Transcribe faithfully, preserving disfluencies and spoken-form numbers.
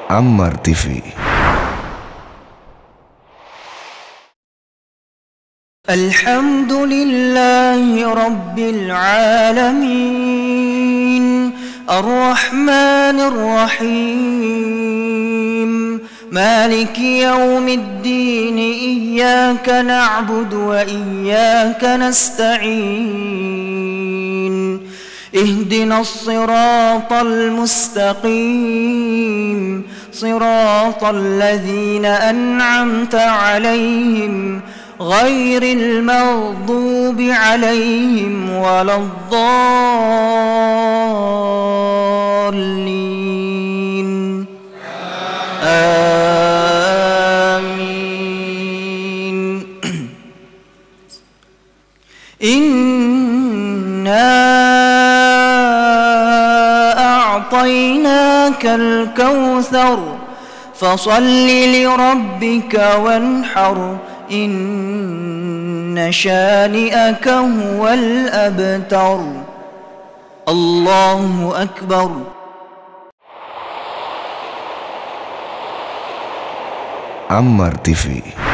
Ammar T V. الحمد لله رب العالمين الرحمن الرحيم مالك يوم الدين إياك نعبد وإياك نستعين اهدنا الصراط المستقيم صراط الذين أنعمت عليهم غير المغضوب عليهم ولا الضالين آمين. إنا أعطيناك الكوثر فصل لربك وانحر إن شانئك هو الأبتر. الله أكبر. Ammar T V.